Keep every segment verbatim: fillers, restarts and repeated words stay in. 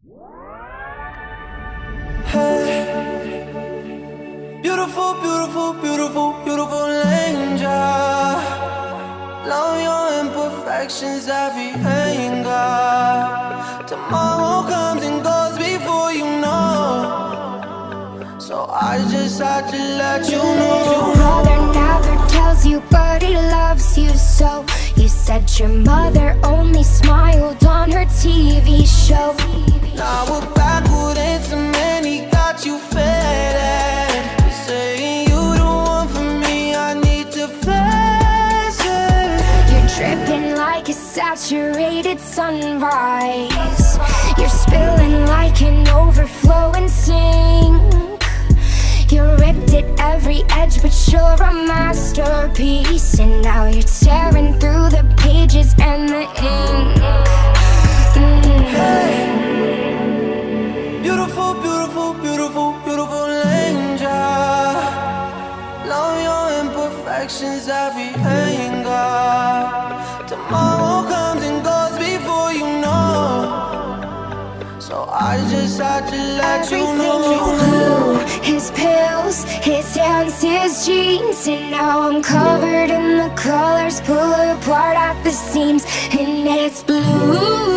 Hey, beautiful, beautiful, beautiful, beautiful angel. Love your imperfections, every anger. Tomorrow comes and goes before you know. So I just had to let you know. Your brother never tells you, but he loves you so. You said your mother only smiled on her T V show. Now we're backward into many, got you faded. You're saying you the one for me, I need to face it. You're dripping like a saturated sunrise. You're spilling like an overflowing sink. You ripped at every edge, but you're a masterpiece. And now you're tearing through the pages and the ink. mm. Hey, beautiful, beautiful, beautiful, beautiful angel. Love your imperfections, every anger. Tomorrow comes and goes before you know. So I just had to let you know. Everything is blue, his pills, his hands, his jeans. And now I'm covered in the colors, pull apart at the seams. And it's blue,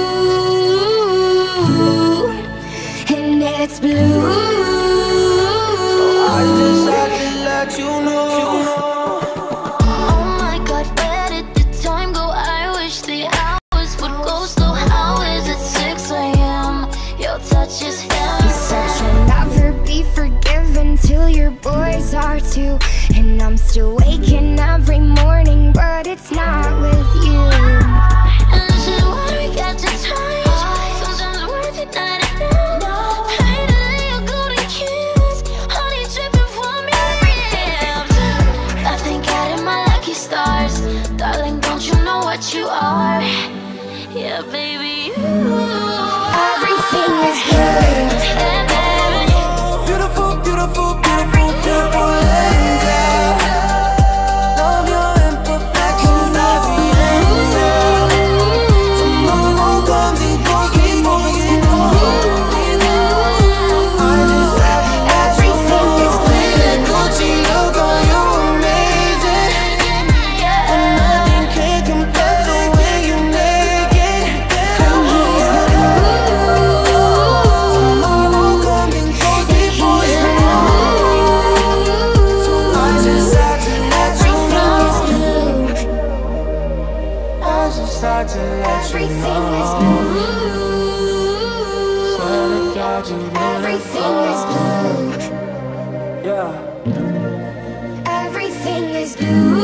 and it's blue. So I just had to let you know. Oh my God, where did the time go? I wish the hours would go slow. How is it six A M? Your touch is heaven. You said you'll never be forgiven till your boys are too. And I'm still waking every morning, but it's not with you. And this is what we got to touch. Sometimes worth it, not enough. Pain in your golden kiss. Honey dripping from your lips. I thank God in my lucky stars. Darling, don't you know what you are? Yeah, baby, you. Everything is blue. Yeah, baby. Beautiful, beautiful, beautiful, beautiful angel. Love your imperfections, every anger. Tomorrow comes and goes before you know. I just had to let you know. That Gucci look on you amazing. And nothing can compare the way you make it. Tomorrow comes and goes before you know. I just had to let you know. I just had to let you Everything is know. blue. Swear to God you Everything is beautiful. blue. Yeah. Everything is blue.